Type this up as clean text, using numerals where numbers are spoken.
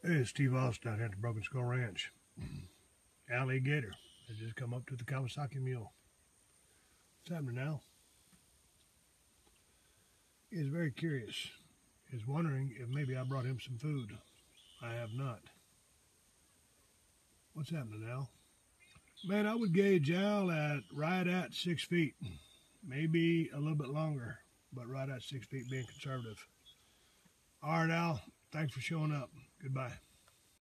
Hey, it's Steve Austin out here at the Broken Skull Ranch. Alligator has just come up to the Kawasaki mule. What's happening now? He is very curious. He's wondering if maybe I brought him some food. I have not. What's happening now? Man, I would gauge Al at right at 6 feet. Maybe a little bit longer, but right at 6 feet being conservative. All right, Al. Thanks for showing up. Goodbye.